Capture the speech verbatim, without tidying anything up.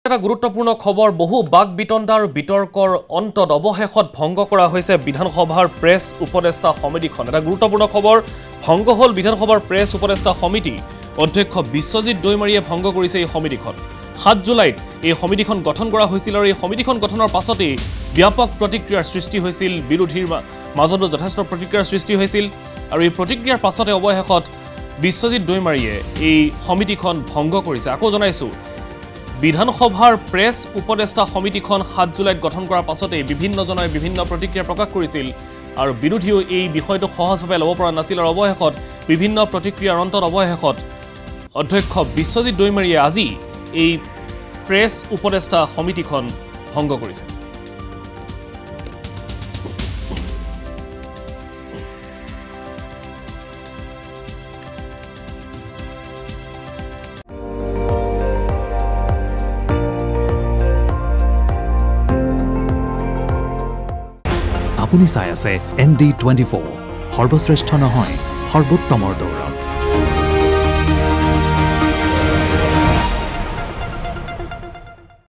এটা গুৰুত্বপূৰ্ণ খবৰ বহু বাক বিতণ্ডাৰ বিতৰ্কৰ অন্তত অৱশেষত ভংগ কৰা হৈছে বিধানসভাৰ প্ৰেছ উপদেষ্টা সমিতিখন এটা গুৰুত্বপূৰ্ণ খবৰ ভংগ হল বিধানসভাৰ প্ৰেছ উপদেষ্টা সমিতি অধ্যক্ষ বিশ্বজিৎ দৈমাৰীয়ে ভংগ কৰিছে এই সমিতিখন সাত জুলাইত এই সমিতিখন গঠন কৰা হৈছিল আৰু এই সমিতিখন গঠনৰ পাছতে ব্যাপক প্ৰতিক্ৰিয়াৰ সৃষ্টি হৈছিল বিৰোধীৰ মাজতো যথেষ্ট প্ৰতিক্ৰিয়াৰ সৃষ্টি হৈছিল আৰু এই প্ৰতিক্ৰিয়াৰ পাছতে অৱশেষত বিশ্বজিৎ দৈমাৰীয়ে এই সমিতিখন ভংগ কৰিছে আকৌ জনাইছো বিধানসভাৰ প্ৰেছ উপদেষ্টা সমিতিখন সাত জুলাইত গঠন কৰাৰ পাছতে বিভিন্নজনে বিভিন্ন প্ৰতিক্ৰিয়া প্ৰকাশ কৰিছিল আৰু বিৰোধীও এই বিষয়টো সহজভাৱে ল'ব পৰা নাছিল আৰু অৱশেষত বিভিন্ন প্ৰতিক্ৰিয়াৰ অন্তত অৱশেষত অধ্যক্ষ বিশ্বজিৎ দৈমাৰীয়ে আজি এই প্ৰেছ উপদেষ্টা সমিতিখন ভংগ কৰিছে আপুনি চাই আছে এন ডি টুৱেণ্টি ফ'ৰ সৰ্বশ্ৰেষ্ঠ নহয় সৰ্বোত্তমৰ দৌৰত